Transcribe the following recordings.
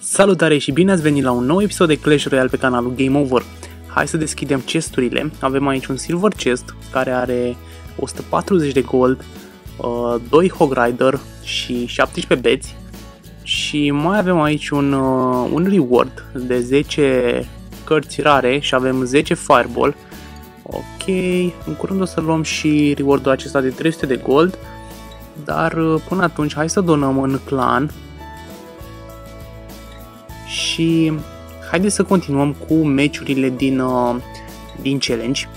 Salutare și bine ați venit la un nou episod de Clash Royale pe canalul Game Over. Hai să deschidem chesturile. Avem aici un Silver Chest care are 140 de gold, 2 Hog Rider și 17 beți. Și mai avem aici un reward de 10 cărți rare și avem 10 Fireball. Ok, în curând o să luăm și rewardul acesta de 300 de gold. Dar până atunci hai să donăm în clan. Și haideți să continuăm cu meciurile din challenge.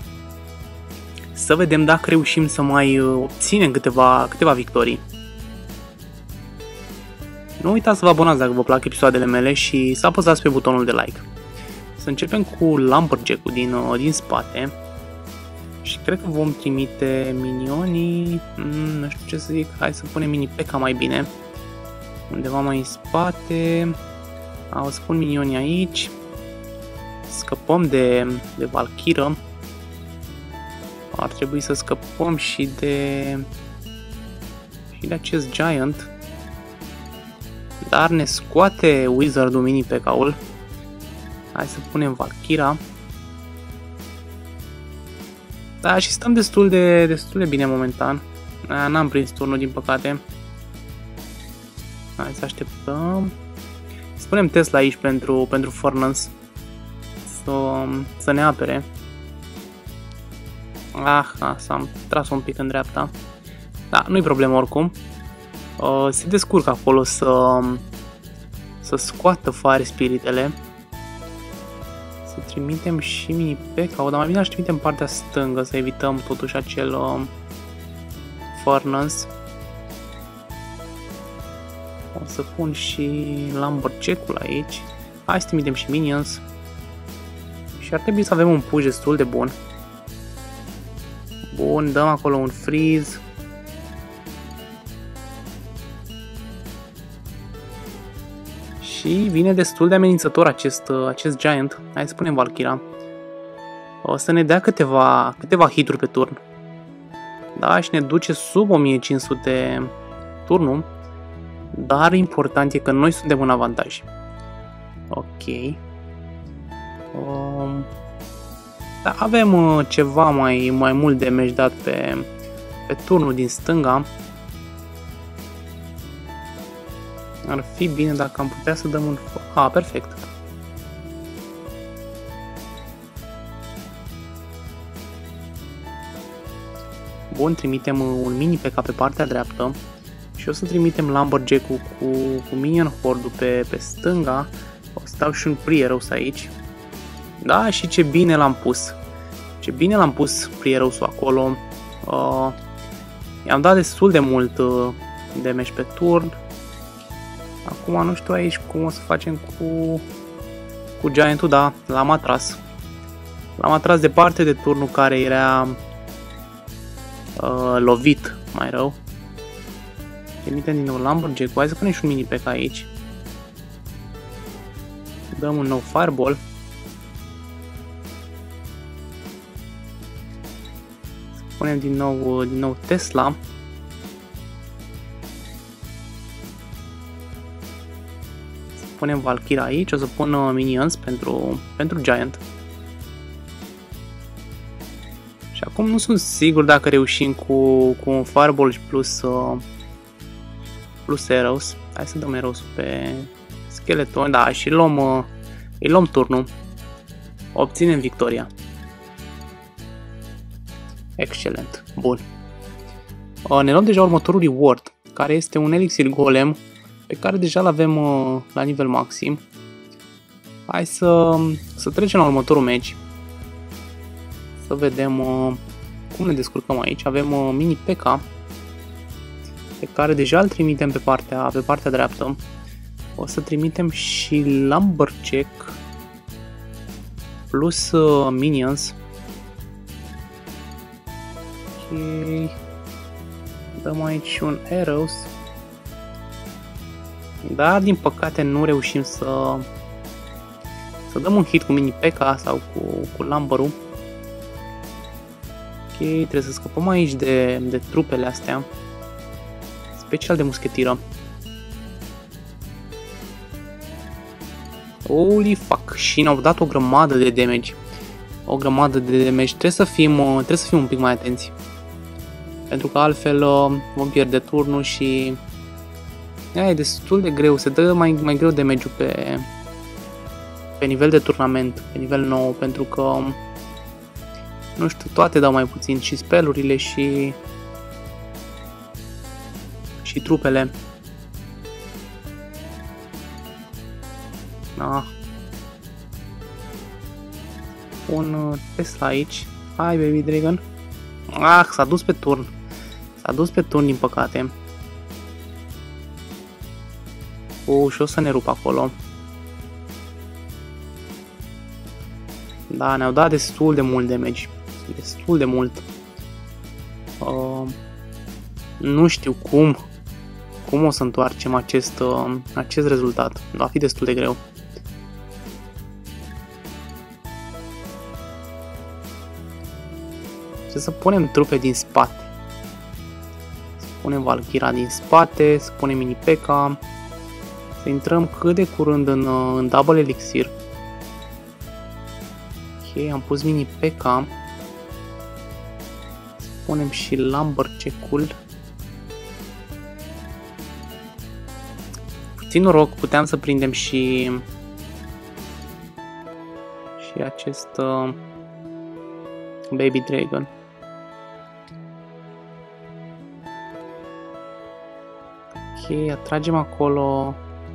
Să vedem dacă reușim să mai obținem câteva victorii. Nu uitați să vă abonați dacă vă plac episoadele mele și să apăsați pe butonul de like. Să începem cu Lumberjack-ul din spate. Și cred că vom trimite minionii. Nu știu ce să zic, hai să punem mini P.E.K.K.A mai bine. Undeva mai în spate. O să pun minionii aici. Scăpăm de Valkyrie. Ar trebui să scăpăm și de acest Giant. Dar ne scoate Wizard-ul mini P.E.K.K.A-ul. Hai să punem Valkyria. Da, și stăm destul de bine momentan. N-am prins turnul, din păcate. Hai să așteptăm. Spunem Tesla aici pentru Furnace să ne apere. S-am tras un pic în dreapta. Da, nu-i problemă oricum. Se descurcă acolo să scoată Fire Spiritele. Să trimitem și mini P.E.K.K.A, dar mai bine aș trimitem partea stângă, să evităm totuși acel Furnace. O să pun și Lumberjack-ul aici. Hai să trimitem și Minions. Și ar trebui să avem un push destul de bun. Bun, dăm acolo un freeze. Și vine destul de amenințător acest Giant. Hai să punem Valkyria. O să ne dea câteva hituri pe turn. Da, și ne duce sub 1500 turnul. Dar important e că noi suntem în avantaj. Ok. Da, avem ceva mai mult damage dat pe turnul din stânga. Ar fi bine dacă am putea să dăm un... perfect. Bun, trimitem un mini P.E.K.K.A pe partea dreaptă. Și o să trimitem Lumberjack-ul cu Minion Horde-ul pe stânga. O să dau și un Pre-Arrows aici. Da, și ce bine l-am pus. Ce bine l-am pus Pre-Arrows-ul acolo. I-am dat destul de mult damage pe turn. Acum nu știu aici cum o să facem cu Giant-ul, da, l-am atras. L-am atras departe de turnul care era lovit mai rău. Trimitem din nou Lumberjack-ul, hai să punem și un mini P.E.K.K.A aici. Dăm un nou Fireball. Să punem din nou Tesla. Să punem Valkyria aici, o să pun Minions pentru Giant. Și acum nu sunt sigur dacă reușim cu un Fireball și plus Arrows. Hai să dăm Arrows pe Skeleton, da, și îi luăm turnul. Obținem victoria. Excelent, bun. Ne luăm deja următorul reward, care este un Elixir Golem, pe care deja l-avem la nivel maxim. Hai să trecem la următorul match. Să vedem cum ne descurcăm aici. Avem mini P.E.K.K.A pe care deja îl trimitem pe partea dreaptă. O să trimitem și Lumberjack plus Minions. Ok. Dăm aici un Arrows. Dar din păcate nu reușim să dăm un hit cu mini P.E.K.K.A sau cu Lumber-ul. Ok, trebuie să scăpăm aici de trupele astea. Special de muschetiră. Holy fuck, și ne-au dat o grămadă de damage. O grămadă de damage. Trebuie să fim un pic mai atenți. Pentru că altfel vom pierde turnul și... E destul de greu, se dă mai greu damage-ul pe nivel de turnament, pe nivel 9, pentru că... Nu știu, toate dau mai puțin, și spellurile și trupele. Ah. Un Tesla aici. Hai, Baby Dragon. Ah, s-a dus pe turn. S-a dus pe turn, din păcate. Și o să ne rup acolo. Da, ne-au dat destul de mult damage. Destul de mult. Nu știu cum o să întoarcem acest rezultat. Va fi destul de greu. Trebuie să punem trupe din spate. Să punem Valkyra din spate, să punem mini P.E.K.K.A. Să intrăm cât de curând în double elixir. Ok, am pus mini P.E.K.K.A. Să punem și Lumberjack-ul. Puțin noroc, puteam să prindem și acest Baby Dragon. Ok, atragem acolo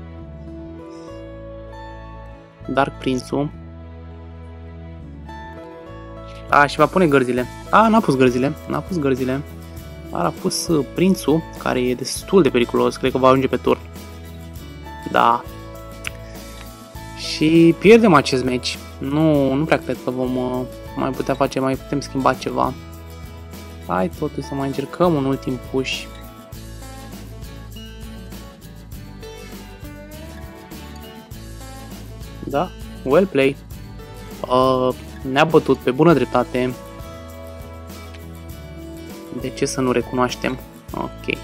Dark Prince-ul. Și va pune gărzile. N-a pus gărzile. Dar a pus prințul, care e destul de periculos. Cred că va ajunge pe turn. Da. Și pierdem acest match. Nu prea cred că vom mai putea face, mai putem schimba ceva. Hai totuși să mai încercăm un ultim push. Da, well play. Ne-a bătut pe bună dreptate. De ce să nu recunoaștem? Ok.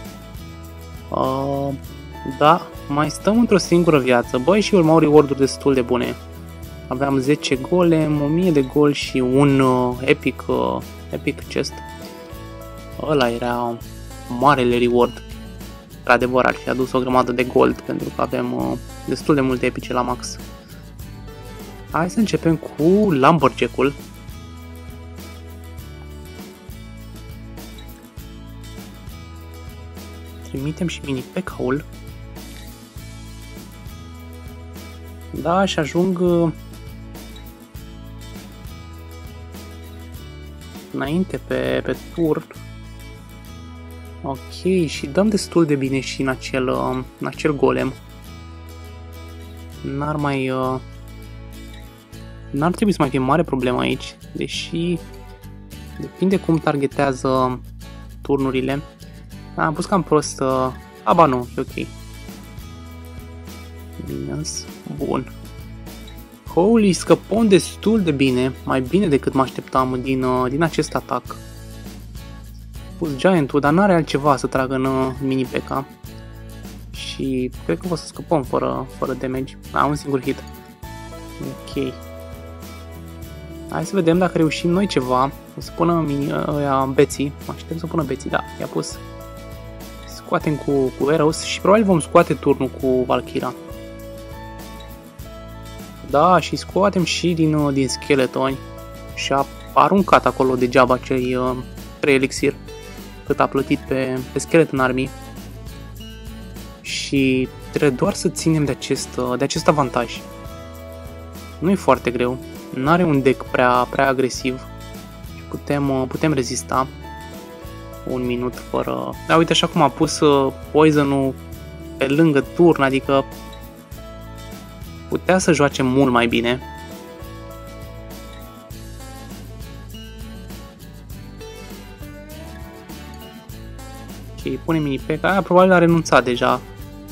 Da, mai stăm într-o singură viață. Băi, și urmau reward-uri destul de bune. Aveam 10 golem, 1000 de gol și un epic chest. Ăla era marele reward. Într-adevăr, ar fi adus o grămadă de gold, pentru că avem destul de multe epice la max. Hai să începem cu Lumberjack-ul. Trimitem și mini P.E.K.K.A.-ul. Da, și ajung înainte pe turn. Ok, și dăm destul de bine și în acel golem. N-ar trebui să mai fie mare problemă aici, deși depinde cum targetează turnurile. Am pus cam prost. Ba nu, e ok. Minions, bun. Holy, scăpăm destul de bine, mai bine decât mă așteptam din acest atac. Pus Giant-ul, dar n-are altceva să tragă în mini P.E.K.K.A. Și cred că o să scăpăm fără damage. Un singur hit. Ok. Hai să vedem dacă reușim noi ceva. O să pună beții. Mă aștept să pună beții, da, i-a pus. Scoatem cu Eros și probabil vom scoate turnul cu Valkyra. Da, și scoatem și din scheletoni. Și a aruncat acolo degeaba cei 3 elixir cât a plătit pe Skeleton Army. Și trebuie doar să ținem de acest avantaj. Nu e foarte greu. Nu are un deck prea agresiv. Putem rezista un minut fără... Da, uite, așa cum a pus Poison-ul pe lângă turn, adică putea să joace mult mai bine. Și pune mini P.E.K.K.A. Probabil a renunțat deja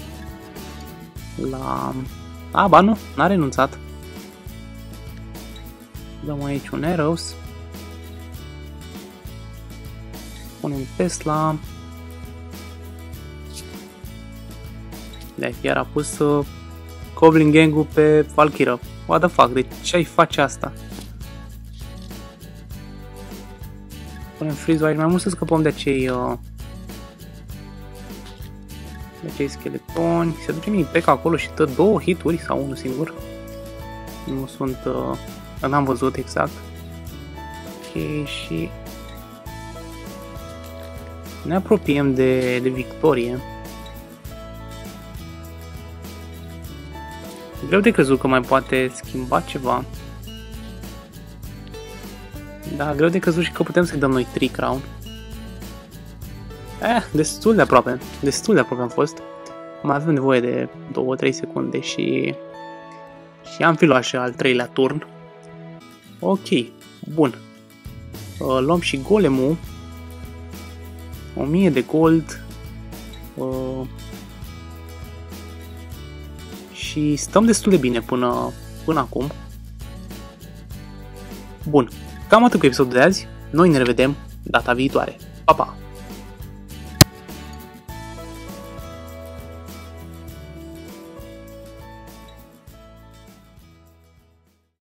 la... ba nu, n-a renunțat. Dăm aici un Eros. Punem Tesla. Iar a pus Goblin Gang-ul pe Valkyra. What the fuck, de ce ai face asta? Punem freeze aici, mai mult să scăpăm de acei scheletoni. Se duce mini pe acolo și dă 2 hituri sau unul singur. Nu sunt, n-am văzut exact. Ok, și ne apropiem de victorie. Greu de crezut că mai poate schimba ceva. Da, greu de crezut și că putem să-i dăm noi 3 crown. Destul de aproape. Destul de aproape am fost. Mai avem nevoie de 2-3 secunde și am fi luat și al 3-lea turn. Ok, bun. Luăm și golemul. 1000 de gold. Și stăm destul de bine până acum. Bun, cam atât cu episodul de azi. Noi ne revedem data viitoare. Pa, pa!